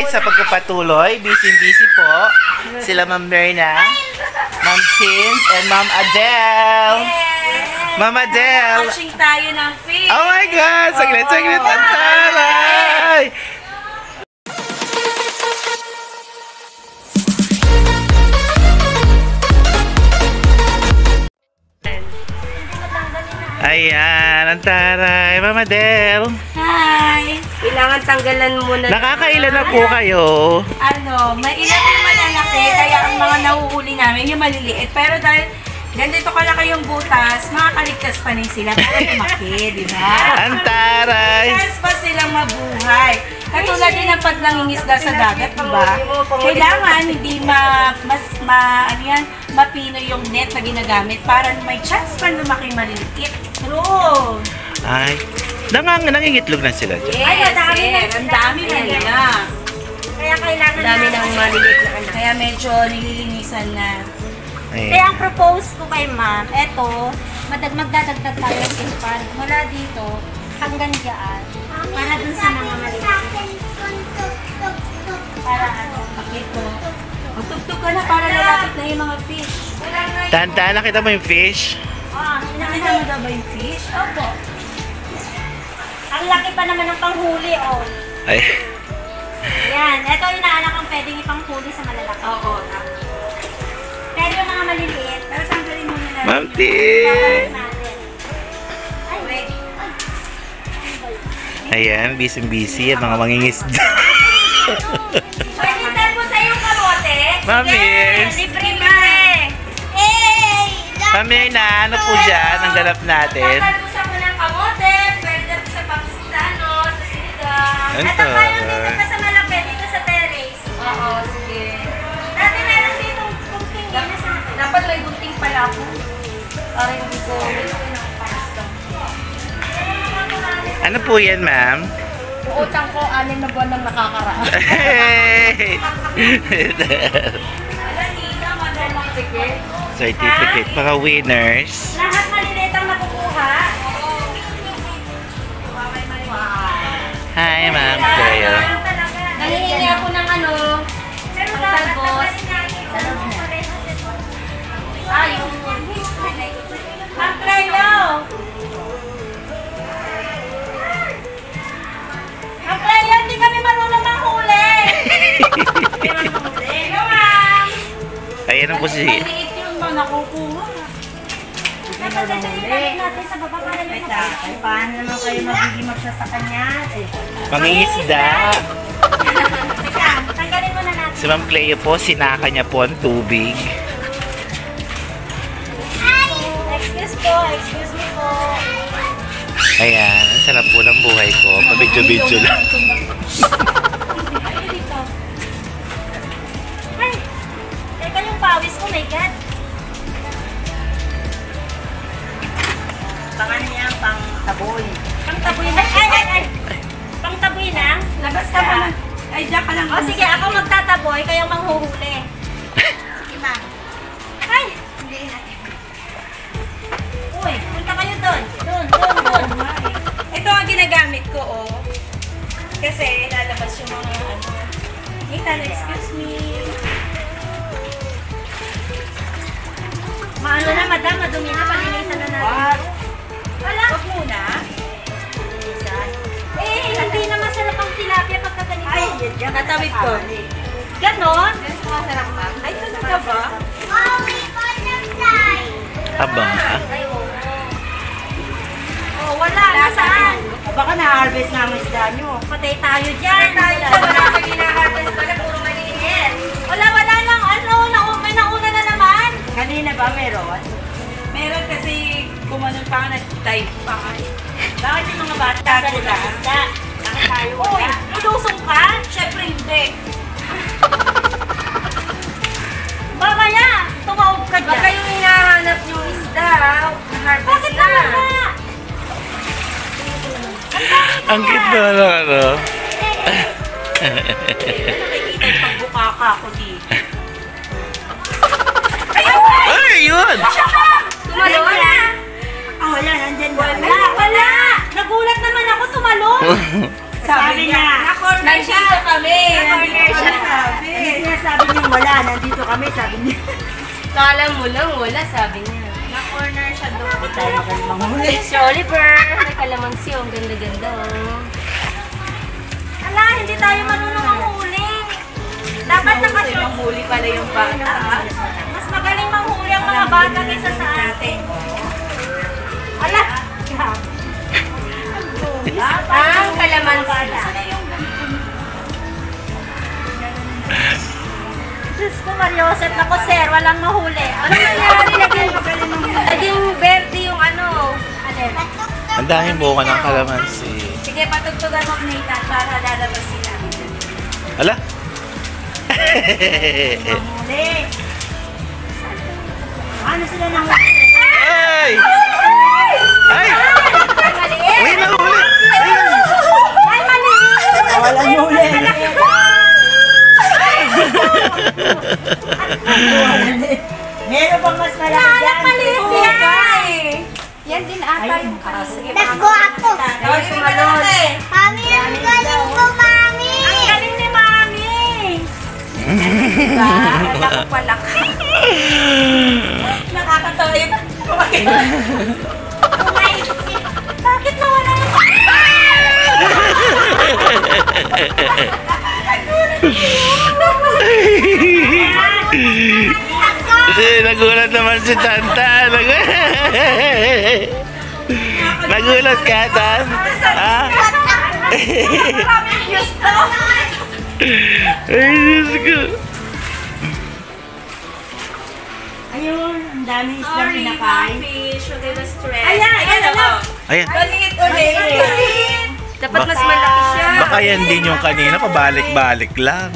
sa pagpapatuloy. Busy po. Sila Ma'am Myrna, Ma'am Chins, and Ma'am Adele. Yes! Ma'am Adele. Watching tayo ng fish. Oh my God! Saglit. Ang taray! Ayan, ang taray. Ma'am Adele. Hi! Kailangan tanggalan muna. Nakakailan na po kayo? May ilan yung malalaki, kaya ang mga nahuhuli namin yung maliliit. Pero dahil ganito kalaki yung butas, makakaligtas pa rin sila para lumaki, di ba? Ang taray. Ligtas pa silang mabuhay. Katulad din ng pag nangingisda sa dagat, di ba? Kailangan hindi mapino yung net na ginagamit para may chance pa lumaki maliliit. True! Ay, nangingitlog na sila dyan. Yes, ang dami na nila. Kaya kailangan Dami ng maliliit na anak. Kaya medyo nililinisan na. Ay. Kaya ang propose ko kay ma'am, eto, magdadagdag tayo ng fish pan mula dito hanggang dyan. Para dun sa mga maliliit. Para ano, Ito. Magtugtog ka na para lalapit na yung mga fish. Tandaan, nakita mo yung fish? Nakita mo daw ba yung fish? Opo. Ang laki pa naman ng panghuli, oh. Ay. Yan, eto yung naanak ang pwedeng ipanghuli sa malalaki. Oo. Pero yung mga maliliit, Pero tanggalin mo na Ma'am T. tanggalin natin. Ay, Wait. Ayan, busy ang mga mangingisda. pwede po sa yung kamote? Ma'am Mirs. Libre na eh. Hey! Ma'am Myrna, ano po dyan ang ganap natin? Tatalusan mo ng kamote, pwede po sa pangsano, sa sinigang. Ang Ito pa yung dito taray. pa sa malaki, dito sa terrace. Oo, sige. Dati meron dito kunting na sa akin. Dapat may gunting pala ako. Para hindi ko pinapasta. Ano po yan, ma'am? Utang ko, 6 na buwan nang nakakaraan. Hey! Alam nila, madamang ticket. Certificate, mga winners. Lahat maliliit ang nakukuha. Hi, ma'am Cleo. Nangihingi ako ng ano, pero dapat talbos. sa loob niya. Ayun. Ang Cleo! Ang Cleo, hindi kami marunong manghuli! Hello, ma'am! Ayan po si... Maliit yung mga nakukuha. Dapat ito yung balik natin sa baba para Wait yung lang. Ay, paano naman kayo magiging magsasaka niya? Mangingisda. Teka, tanggalin mo na natin. Si Ma'am Cleo po, sinaka niya po ang tubig. Excuse me po. Ayan, ang sarap po ng buhay ko. Pabidyo-bidyo lang. Ay, teka yung pawis ko, my God. Pangan niya pang taboy. Pang taboy na. Ay. Pang taboy na. Labas ka pa. Ay, diyan ka lang. O sige, ako magtataboy, kayo manghuhuli. Sige, ma'am. Ay! Hindi natin. Uy, punta kayo doon. Doon. Ito ang ginagamit ko, oh. Kasi lalabas yung mga ano. Nathan, excuse me. Maano na, madam, madumi na, palinisan na natin. What? Wala. Huwag muna. Hindi na masarap ang tilapia pagka ganito. Tatawid ko. Ganon? Masarap ba? Ay, talaga ba? Aba. Ay, oo. Oh, wala. Nasaan? Baka na-harvest na ang isda nyo. Patay tayo dyan. Wala kang hina-harvest pala, puro maliit. Wala lang. Ano, may nauna na naman. Kanina ba meron? Meron kasi kumanon pa nga nag-type pa. Bakit yung mga bata ko lang? Bakit tayo Uy, wala? ilusong ka? Siyempre hindi. Mamaya, tumawag ka dyan. Baka yung hinahanap yung isda, na-harvest Bakit na. naman ba? Ang cute na ano. Nakikita yung pagbukaka ko dito. Ay, yun! Tumalon na. Oh, wala, nandyan ba? Wala. Nagulat naman ako tumalon. Sabi niya, Na-corner siya. nandito kami. Na-corner siya. Hindi sinasabi niya wala, nandito kami, sabi niya. Kala mo lang, wala, sabi niya. Na-corner siya doon. Hindi tayo magaling manghuli. Si Oliver. May kalamansi, ang ganda-ganda. Oh. Ala, hindi tayo marunong manghuli. Dapat nakashoot. Manghuli pala yung bata. Mas magaling manghuli ang mga bata kaysa sa atin. Ala! Ang kalamansi. Diyos ko, Mariosep. Ako, sir, walang mahuli. Ano nangyari? Naging verde yung ano. Ang daming buka ng kalamansi. Sige, patugtugan mo, Nathan, para lalabas sila. Ala? Manghuli. Ano sila nanghuli? Ay! Ay! Maliit! Uy, nahuli! Ay, maliit! Walang huli. Meron bang mas malaki dyan? Maliit yan! Yan din ata yung kanina. Let's go ako. Ay, sumalon. Mami, ang galing ko, Mami. Ang galing ni Mami! Diba? Kala ko pala. Nakakatawa yun. Bakit nawala yung... Nagulat naman si Tanta. Nagulat ka, Tan? Ha? Maraming views to! Ay, Diyos ko. Ayun, ang dami islang Sorry, pinakain. fish. Huwag kayo ma-stress. Ayan, ayan, oh. Ayan. Maliit ulit. Dapat mas malaki siya. Baka yan din yung kanina, pabalik-balik lang.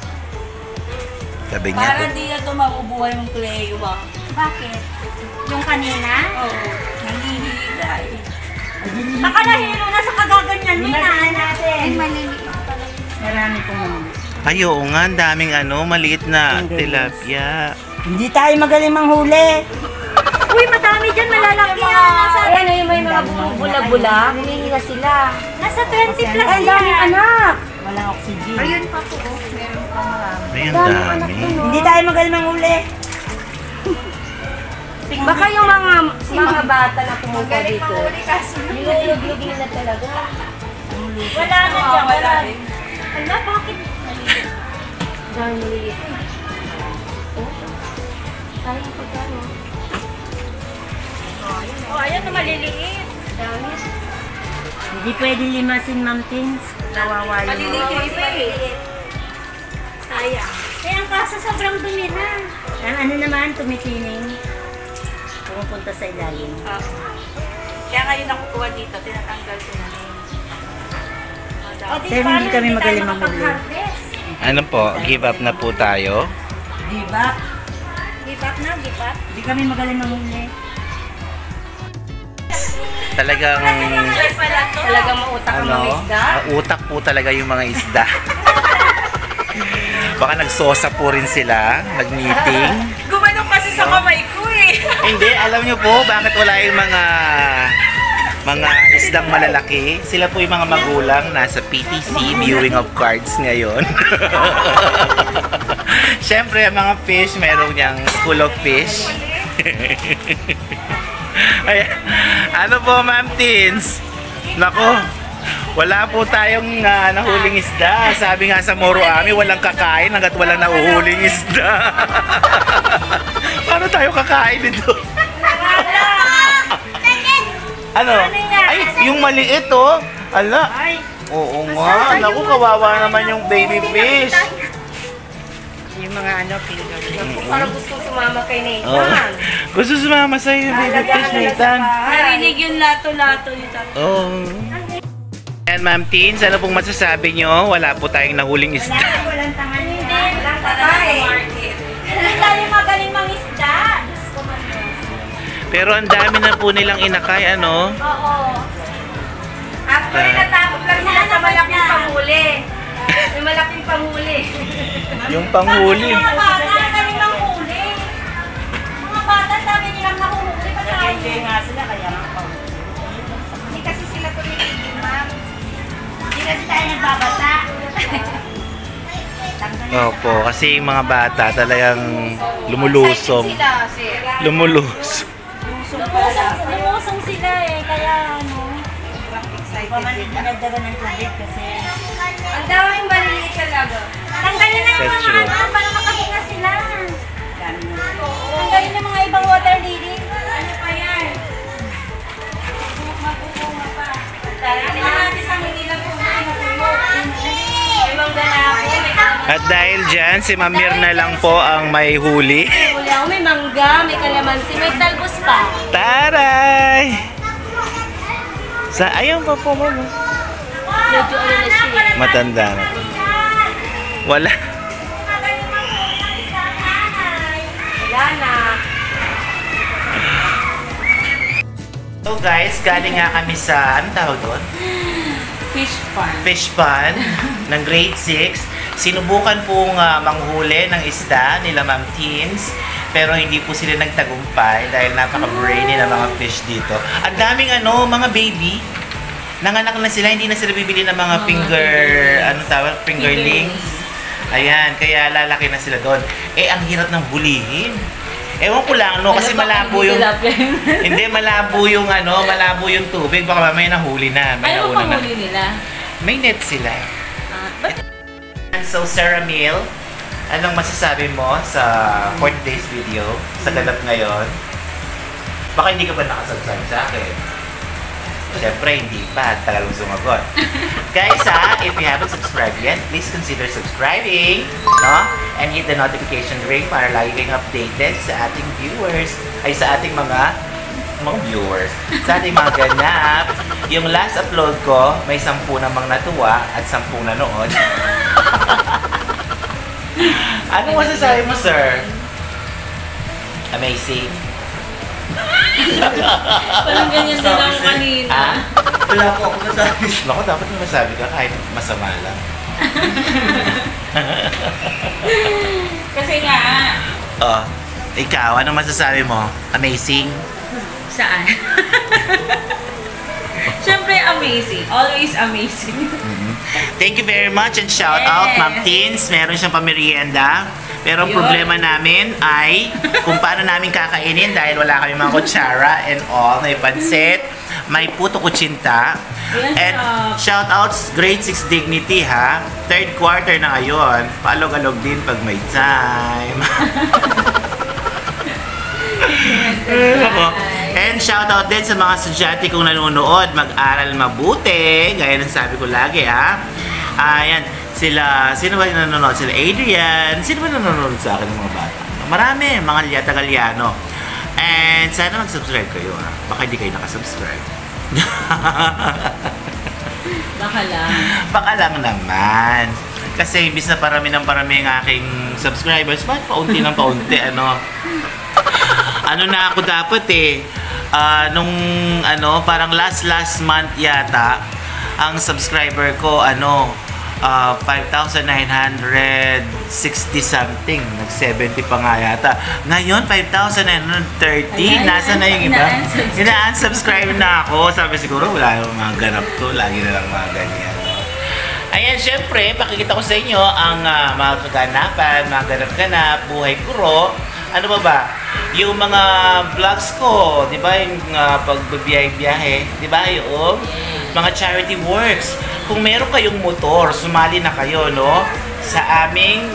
Sabi niya, Para di na ito mabubuhay mong Cleo ba? Bakit? Yung kanina? Oo, nanghihilay. Baka nahilo na sa kagaganyan mo Limasin na. natin. Ay, maliliit. Marami pong manghuli. ay, oo nga, ang daming maliit na Ang galing. tilapia. Hindi tayo magaling manghuli. Uy, madami dyan. Malalaki na. Ayan, yung may mga bumubula-bula. Humihila sila. Nasa 20 plus Ay, yan. daming anak. Walang oxygen. Ayun pa po. Meron pa marami. Ay, ang dami. Hindi tayo magaling manghuli. Baka yung mga bata na pumunta dito. Nilulog-log nila talaga. Wala na dyan. Wala. Ala, bakit? Dahil maliit. Oh. Sayang pagkano. Oh, ayan na maliliit. Dami. Hindi pwede limasin, Ma'am Tins. Kawawa yun. Maliliit. Sayang. Kaya ang kaso sobrang dumi na. Ang ano naman, tumitining. Pumupunta sa ilalim. Kaya ngayon nakukuha dito, tinatanggal ko na rin. Sir, hindi kami magaling manghuli. Ano po, give up na po tayo? Give up. Give up na, give up. Hindi kami magaling manghuli. Talagang, Talagang mautak ang mga isda. utak po talaga yung mga isda. Baka nagsosa po rin sila, nag-meeting. Gumanong kasi sa kamay ko eh. Hindi, alam niyo po, bakit wala yung mga isdang malalaki? Sila po yung mga magulang nasa PTC, viewing of cards ngayon. Siyempre, ang mga fish, meron niyang school of fish. Ay, ano po, Ma'am Tins? Nako, wala po tayong nahuling isda. Sabi nga sa Moro Ami, walang kakain hanggat walang nahuhuling isda. Paano tayo kakain dito? Ano? Ay, yung maliit oh. Ala. Oo nga. Naku, kawawa naman yung baby fish. Yung mga ano, finger. Parang gusto sumama kay Nathan. Oh. Gusto sumama sa'yo yung baby fish, Nathan. Narinig yung lato-lato ni Tata. Oh. Yan, Ma'am Teens, ano pong masasabi nyo? Wala po tayong nahuling isda. Walang tangan yun. Hindi tayo magaling mangisda. Diyos ko man. Pero ang dami na po nilang inakay, ano? Oo. Actually, natakot lang sila sa malaking panghuli. May malaking panghuli. Yung panghuli. Mga bata, ang galing manghuli. Mga bata, ang dami nilang nahuhuli pa tayo. Enjoy nga sila, kaya nga panghuli. Hindi kasi sila tumitigil, ma'am. Hindi kasi tayo nagbabasa. Opo, kasi yung mga bata talagang lumulusong. Lumulusong. Lumusong sila eh, kaya ano. Pamalit dinagdagan ng tubig kasi. Ang daming maliliit talaga. Tanggalin na yung That's mga true. ano, para makahinga sila. Tanggalin na mga ibang water lily. Ano pa yan? Magpupunga pa. Ano natin sa Manila po Ibang ganapon. At dahil dyan, si Mamir na lang po ang may huli. Huli ako, may mangga, may kalamansi, may talbos pa. Taray! Ayaw pa po mo. Medyo ano na siya. Matanda na. Wala. Wala na. So guys, galing nga kami sa, anong tawag doon? Fish farm. Fish pond ng grade 6. Sinubukan pong manghuli ng isda nila Ma'am Teens. Pero hindi po sila nagtagumpay dahil napaka-brainy na mga fish dito. Ang daming mga baby. Nanganak na sila, hindi na sila bibili ng mga fingerlings. Ayan, kaya lalaki na sila doon. Eh, ang hirap ng bulihin. Ewan ko lang, kasi malabo yung... hindi, malabo yung malabo yung tubig. Baka mamaya nahuli na. May Ano nauna pang huli nila? May net sila. So, Sarah Mill, anong masasabi mo sa 4 days video sa ganap ngayon? Baka hindi ka ba nakasubscribe sa akin? Siyempre, hindi pa. Tagal mong sumagot. Guys, if you haven't subscribed yet, please consider subscribing, no? And hit the notification ring para lagi kayong updated sa ating viewers, ay sa ating mga viewers, sa ating mga ganap. Yung last upload ko, may 10 namang natuwa at 10 nanood. Ano masasabi mo, sir? Amazing. Parang ganyan din ako kanina. Wala po ako masabi. Naku, dapat may masabi ka kahit masama lang. Kasi nga, Oh, ikaw, ano masasabi mo? Amazing? saan? Siyempre, amazing. Always amazing. Thank you very much and shout out, Yes. Ma'am Teens. Meron siyang pamerienda. Pero ang Yun. problema namin ay kung paano namin kakainin dahil wala kami mga kutsara and all. May pansit, may puto kutsinta. Yan, And shout outs, grade 6 dignity ha. 3rd quarter na ngayon. Paalog-alog din pag may time. And shout out din sa mga estudyante kong nanonood, mag-aral mabuti, gaya ng sabi ko lagi ha. Ayan, sino ba yung nanonood? Sila Adrian, sino ba nanonood sa akin ng mga bata? Marami, mga Tagaliano. And sana mag-subscribe kayo ha. Baka hindi kayo nakasubscribe. Baka lang. Baka lang naman. Kasi imbis na parami ng parami ang aking subscribers, bakit paunti ng paunti, ano na ako dapat nung parang last month yata, ang subscriber ko 5,960 something, nag-70 pa nga yata. Ngayon 5,930. Nasa na yung iba? Ina-unsubscribe na ako. Sabi siguro wala yung mga ganap to, lagi na lang mga ganyan. Ayan, syempre, pakikita ko sa inyo ang mga kaganapan, mga ganap-ganap, buhay kuro. Ano ba? Yung mga vlogs ko, di ba? Yung pagbibiyahe-biyahe, di ba? Yung mga charity works. Kung meron kayong motor, sumali na kayo, no? Sa aming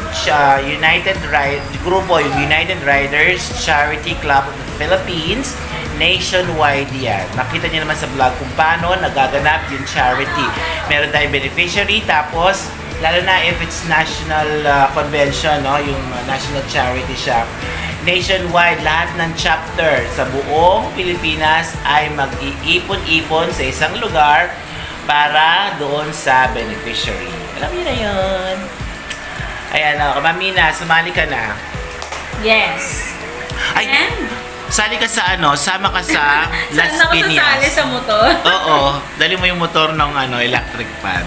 grupo, yung United Riders Charity Club of the Philippines. Nationwide yan. Nakita niyo naman sa vlog kung paano nagaganap yung charity. Meron tayong beneficiary, tapos lalo na if it's national convention, no? Yung national charity siya. Nationwide, lahat ng chapter sa buong Pilipinas ay mag-iipon-ipon sa isang lugar para doon sa beneficiary. Alam niyo na yun. Ayan, Mamina, sumali ka na. Yes. Ay, And? sali ka sa sama ka sa Las Saan ako sasali Piñas. sa motor? Oo, dali mo yung motor ng electric fan.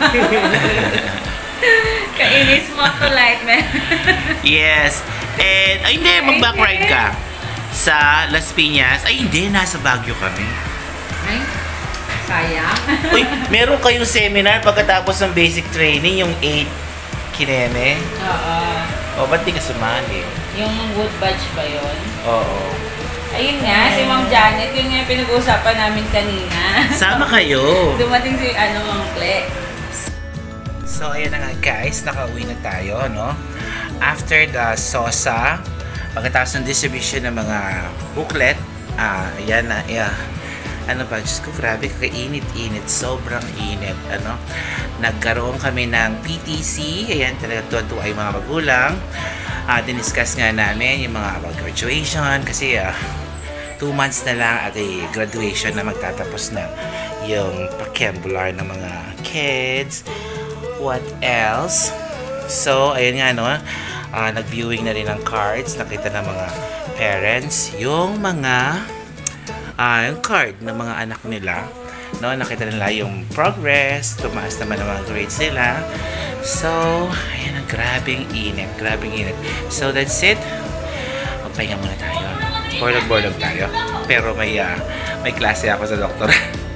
Kainis mo to light, man. Yes. And, ay hindi, mag-backride ka sa Las Piñas. Ay hindi, nasa Baguio kami. Ay, Sayang. Uy, meron kayong seminar pagkatapos ng basic training, yung 8 kineme. Oo. O, ba't di ka sumali? Yung wood badge ba yun? Oo. Ayun nga, si Ma'am Janet, yun nga yung pinag-uusapan namin kanina. Sama kayo. Dumating si Ma'am Cle. So, ayan na nga guys, nakauwi na tayo, no? After the SOSA, pagkatapos ng distribution ng mga booklet, ayan na, ano ba, Diyos ko, grabe, kakainit-init, sobrang init, ano? Nagkaroon kami ng PTC, ayan, talaga tuwa-tuwa yung mga magulang. Diniscuss nga namin yung mga about graduation, kasi 2 months na lang at graduation na magtatapos na yung pakiambular ng mga kids. What else? So, ayun nga, no? Nag-viewing na rin ng cards. Nakita ng mga parents yung mga yung card ng mga anak nila. No? Nakita nila yung progress. Tumaas naman ang mga grades nila. So, ayan, grabing init. Grabing init. So, that's it. Magpahinga muna tayo. Bored tayo. Pero may klase ako sa doktor.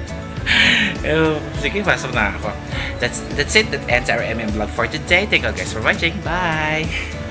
Sige, pasok na ako. That's it. That ends our MM vlog for today. Thank you guys for watching. Bye!